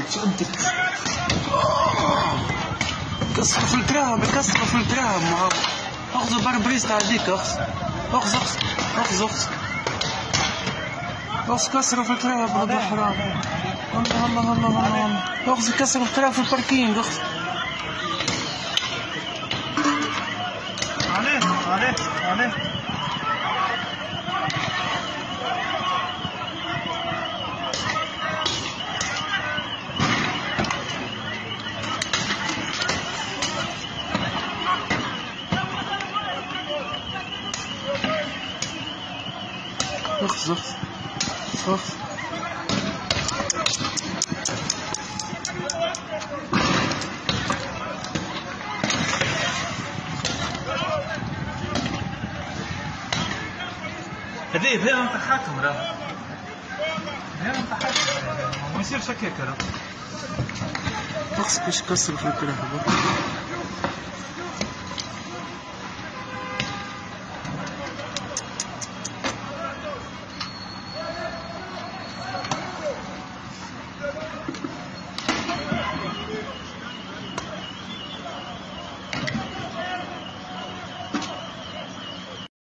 شدك كسروا في الكراب كسروا في الكراب معاهم. اخذوا بربريس تعديك اخذ اخذ اخذ اخذ اخذ كسروا في الكراب هذا حرام. الله الله الله الله اخذ كسروا الكراب في الباركينج اخذ. عليه عليه عليه اخذ اخذ اخذ هذه انتحتهم راه هذه انتحتهم ما يصيرش هكاك راه اخذ كسروا في الكراب.